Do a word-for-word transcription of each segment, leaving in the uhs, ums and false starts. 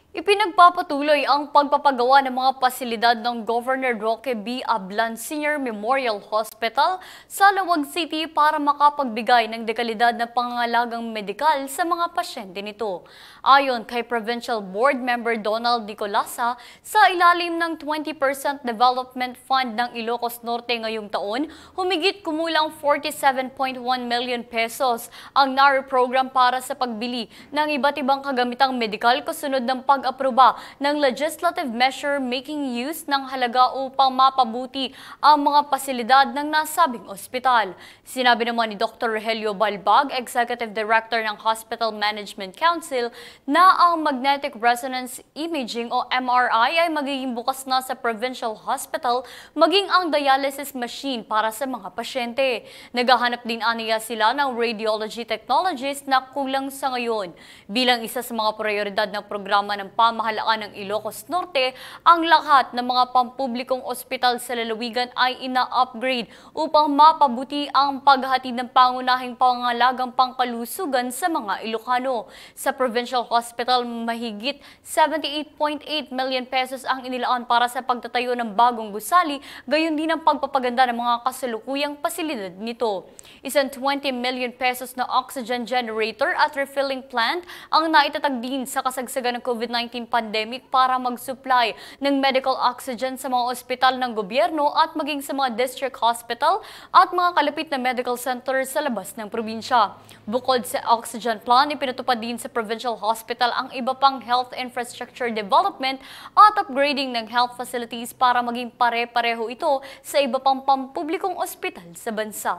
Ipinagpapatuloy ang pagpapagawa ng mga pasilidad ng Governor Roque B. Ablan Senior Memorial Hospital sa Lawag City para makapagbigay ng dekalidad na pangangalagang medikal sa mga pasyente nito. Ayon kay Provincial Board Member Donald Nicolasa, sa ilalim ng twenty percent Development Fund ng Ilocos Norte ngayong taon, humigit kumulang forty-seven point one million pesos ang N A R program para sa pagbili ng iba't ibang kagamitang medikal kasunod ng pag pag-aproba ng legislative measure making use ng halaga upang mapabuti ang mga pasilidad ng nasabing ospital. Sinabi naman ni Doctor Rogelio Balbag, Executive Director ng Hospital Management Council, na ang magnetic resonance imaging o M R I ay magiging bukas na sa provincial hospital, maging ang dialysis machine para sa mga pasyente. Naghahanap din aniya sila ng radiology technologists na kulang sa ngayon. Bilang isa sa mga prioridad ng programa ng pamahalaan ng Ilocos Norte, ang lahat ng mga pampublikong ospital sa lalawigan ay ina-upgrade upang mapabuti ang paghatid ng pangunahing pangangalagang pangkalusugan sa mga Ilocano. Sa Provincial Hospital, mahigit seventy-eight point eight million pesos ang inilaan para sa pagtatayo ng bagong gusali, gayon din ang pagpapaganda ng mga kasalukuyang pasilidad nito. Isang twenty million pesos na oxygen generator at refilling plant ang naitatag din sa kasagsagan ng COVID nineteen pandemic para mag-supply ng medical oxygen sa mga ospital ng gobyerno at maging sa mga district hospital at mga kalapit na medical center sa labas ng probinsya. Bukod sa oxygen plant, ipinatupad din sa provincial hospital ang iba pang health infrastructure development at upgrading ng health facilities para maging pare-pareho ito sa iba pang pampublikong ospital sa bansa.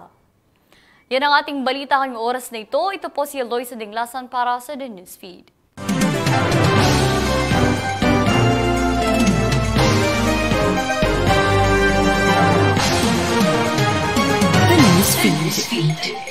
Yan ang ating balita ngayong oras na ito. Ito po si Eloisa Dinglasan para sa The Newsfeed. The Newsfeed.